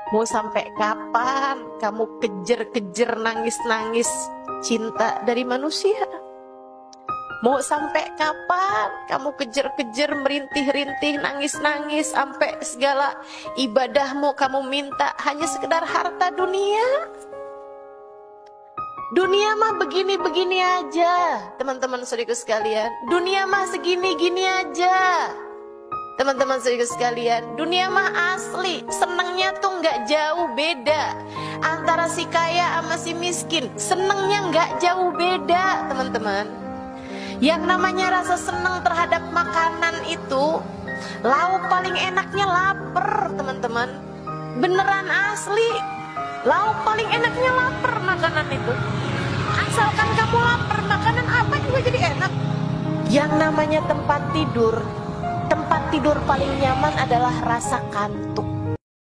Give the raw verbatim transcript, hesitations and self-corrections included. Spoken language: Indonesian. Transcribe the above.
Mau sampai kapan kamu kejar-kejar nangis-nangis cinta dari manusia? Mau sampai kapan kamu kejar-kejar merintih-rintih nangis-nangis sampai segala ibadahmu kamu minta hanya sekedar harta dunia? Dunia mah begini-begini aja, teman-teman saudaraku sekalian. Dunia mah segini-gini aja. Teman-teman saudara sekalian, dunia mah asli, senengnya tuh nggak jauh beda antara si kaya sama si miskin. Senengnya nggak jauh beda, teman-teman. Yang namanya rasa seneng terhadap makanan itu, lauk paling enaknya lapar, teman-teman. Beneran asli, lauk paling enaknya lapar makanan itu. Asalkan kamu lapar, makanan apa juga jadi enak. Yang namanya tempat tidur, tempat tidur paling nyaman adalah rasa kantuk.